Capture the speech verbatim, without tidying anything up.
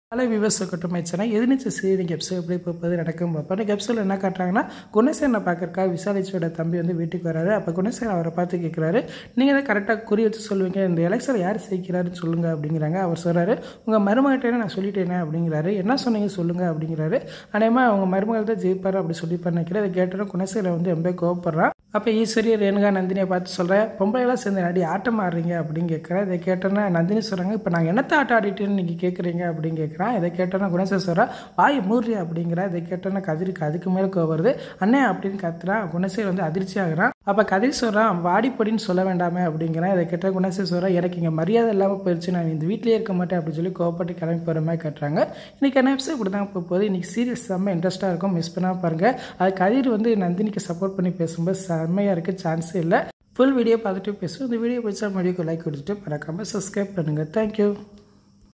பல வியூவர்ஸ் இருக்கட்டும் ஆயிடுச்சுன்னா எதிர்நீச்சல் சீரியல் எபிசோட் எப்படி போகுது நடக்கும் பார்ப்போம். எபிசோடில் என்ன காட்டுறாங்கன்னா குணசேகரனை பார்க்கறக்கா விசாலிச்சோட தம்பி வந்து வீட்டுக்கு வராரு. அப்போ குணசேகரன் அவரை பார்த்து கேட்குறாரு, நீங்கள் தான் கரெக்டாக குறி வச்சு சொல்லுவீங்க, இந்த எலெக்ஷனில் யார் ஜெயிக்கிறாருன்னு சொல்லுங்கள் அப்படிங்கிறாங்க. அவர் சொல்கிறாரு, உங்கள் மருமகிட்டேன்னு நான் சொல்லிட்டேனே அப்படிங்கிறாரு. என்ன சொன்னீங்க சொல்லுங்கள் அப்படிங்கிறாரு. அதேமா அவங்க மருமகள் தான் ஜெயிப்பார் அப்படி சொல்லிப்பாரு நினைக்கிறேன். அதை கேட்டோம் குணசேகரன் வந்து ரொம்ப கோவப்படுறான். அப்போ ஈஸ்வரி ரேணுகா நந்தினியை பார்த்து சொல்கிறேன், பொம்பளைலாம் சேர்ந்து நடி ஆட்டம் ஆடுறீங்க அப்படின்னு கேட்குறேன். இதை கேட்டோன்னா நந்தினி சொல்கிறாங்க, இப்போ நாங்கள் என்னத்தை ஆட்டம் ஆடிட்டேன்னு நீங்கள் கேட்குறீங்க அப்படின்னு கேட்குறான். இதை கேட்டோன்னா குணசேகரன் சொல்கிறா, வாய் மூர்றியா அப்படிங்கிறா. இதை கேட்டோன்னா கதிருக்கு அதுக்கு மேலே கோவம் வருது. அண்ணே அப்படின்னு கத்துறான். குணசேகரன் வந்து அதிர்ச்சி ஆகிறான். அப்போ கதிர் சொல்கிறான், வாடிப்பொடின்னு சொல்ல வேண்டாமே அப்படிங்கிறான். இதை கேட்டால் குணசேகரன் சொல்கிறா, எனக்கு இங்கே மரியாதை இல்லாமல் போயிடுச்சு, நான் இந்த வீட்டிலே இருக்க மாட்டேன் அப்படின்னு சொல்லி கோவப்பட்டு கிளம்பி போகிற மாதிரி கட்டுறாங்க. இன்றைக்கி என்ன எபிசோட் இப்படி தான் போகுது. இன்றைக்கி சீரியஸ் செம்ம இன்ட்ரெஸ்ட்டாக இருக்கும், மிஸ் பண்ணாமல் பாருங்கள். அது கதிர் வந்து நந்தினிக்கு சப்போர்ட் பண்ணி பேசும்போது செம்மையாக இருக்குது, சான்ஸே இல்லை. ஃபுல் வீடியோ பார்த்துட்டு பேசுவோம். இந்த வீடியோ பிடிச்சா வீடியோக்கு லைக் கொடுத்துட்டு மறக்காமல் சப்ஸ்கிரைப் பண்ணுங்கள். தேங்க்யூ.